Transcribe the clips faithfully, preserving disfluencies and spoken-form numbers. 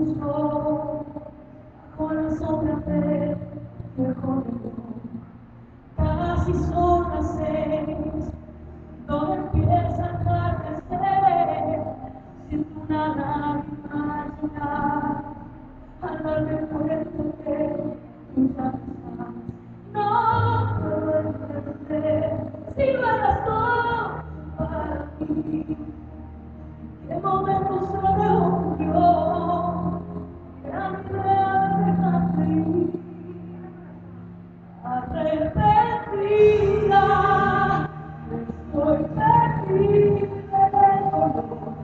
buscó con la sombra de viejo reloj. Casi son las seis, todo empieza a atardecer. Siento una lágrima llegar al darme cuenta que tú ya no estás. No puedo entender si no eras todo para mí. ¿Qué momento se reunió que a mí me hace tan feliz? Arrepentida, estoy perdida en el dolor,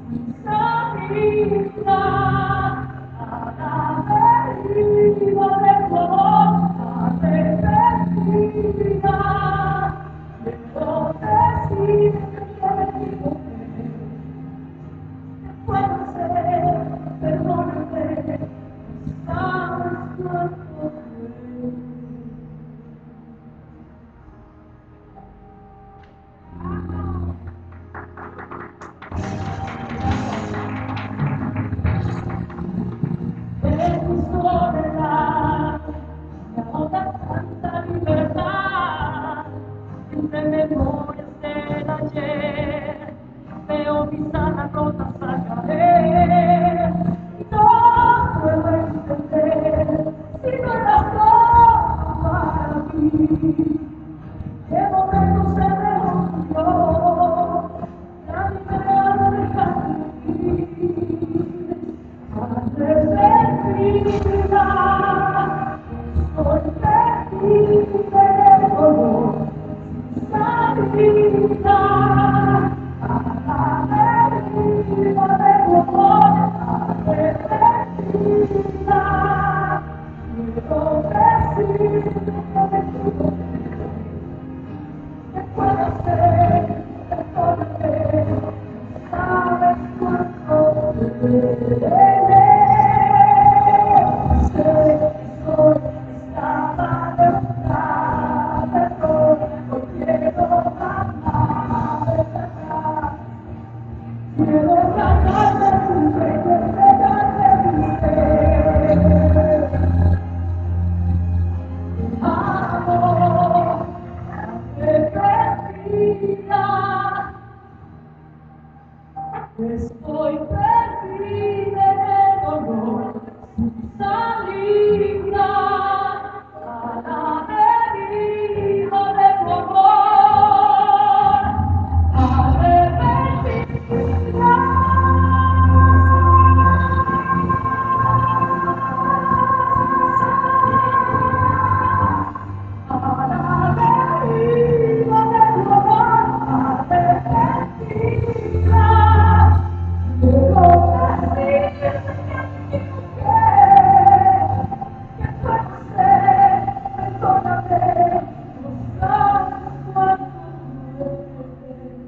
salida a la deriva del dolor. Arrepentida, quiero decir que me equivoqué. ¿Qué puedo hacer? Perdóname, sabes cuánto duele. En mi soledad me ahoga tanta libertad. Entre memorias del ayer veo mis alas rotas al caer. No puedo entender si no eras todo para mí. ¿Qué momento se reunió que a mí me ha dejado ir? Arrepentida, estoy perdida en el dolor, salida a la deriva del dolor. Arrepentida, quiero decir que me equivoqué. ¿Qué puedo hacer? Perdóname, sabes cuánto duele. Sé que soy esclava de una perdón, no quiero amar desde atrás. Quiero sacarme de tu reino, entregarte mi ser. Amor, arrepentida, estoy perdida en el dolor, sin salida a la deriva del dolor. Arrepentida, a la deriva del dolor. Arrepentida, quiero decir que me equivoqué. ¿Qué puedo hacer? Perdóname, no sabes cuánto duele.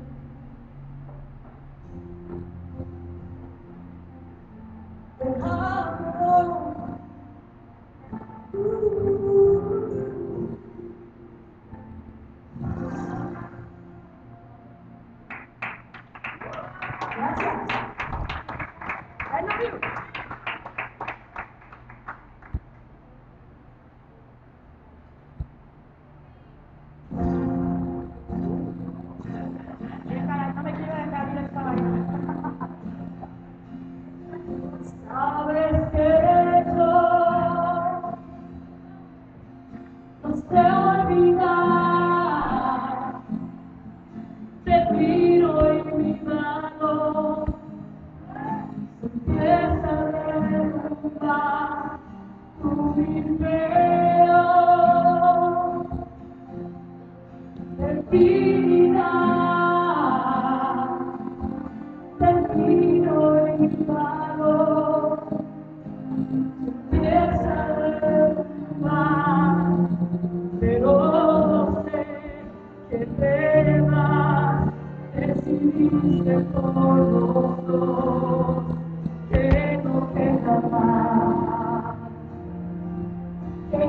Dejarlo. Gracias. I love you. No me quiero dejar ir esta vaina. Sabes que yo no sé olvidar. Te miro y mi mano se empieza a derrumbar. Tu video infinidad. Te miro y mi mano se empieza a derrumbar. Pero no sé qué temas decidiste por los dos, que no queda más, que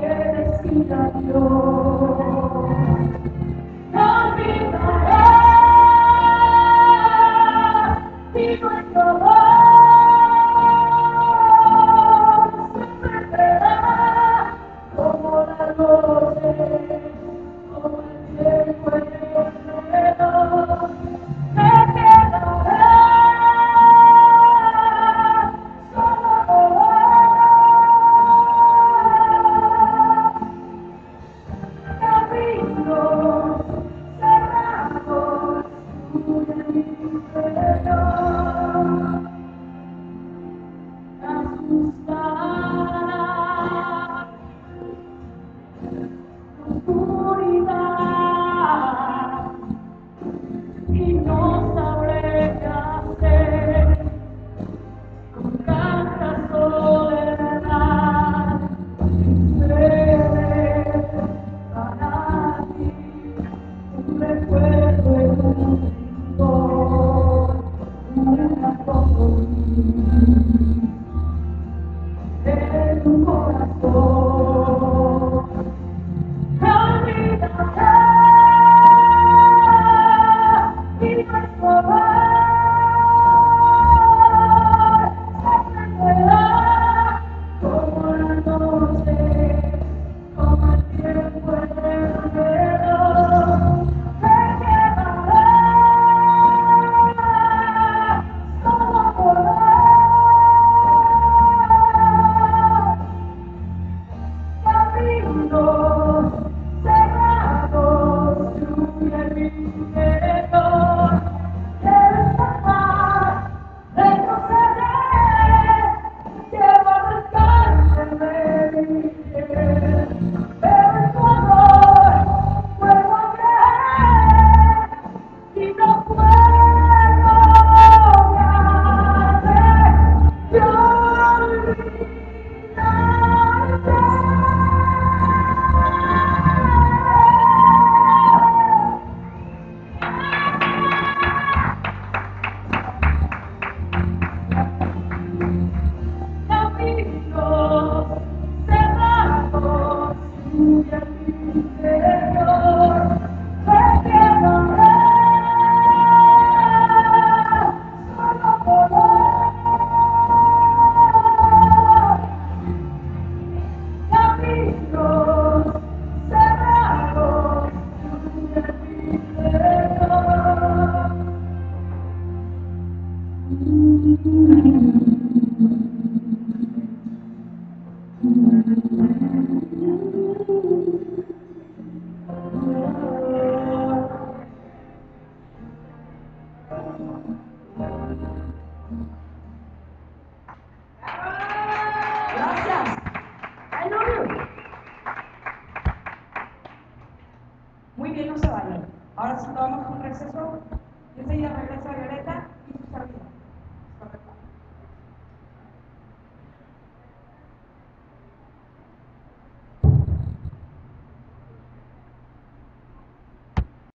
en tu corazón. Caminaré y nuestro amor se prenderá como la noche, como el tiempo eterno. Te quedaré solo por caminos cerrados, lluvia en mi interior. Quiero escapar, retroceder, quiero arrancarme de mi piel. Pero en tu amor puedo creer y no puedo olvidarte de olvidarte. Caminos cerrados, lluvia en mi interior. Te quedaré solo por hoy. Caminos cerrados, lluvia en mi interior. Gracias. I love you. Muy bien, no se vayan. Ahora sí tomamos un receso y enseguida regresa Violeta.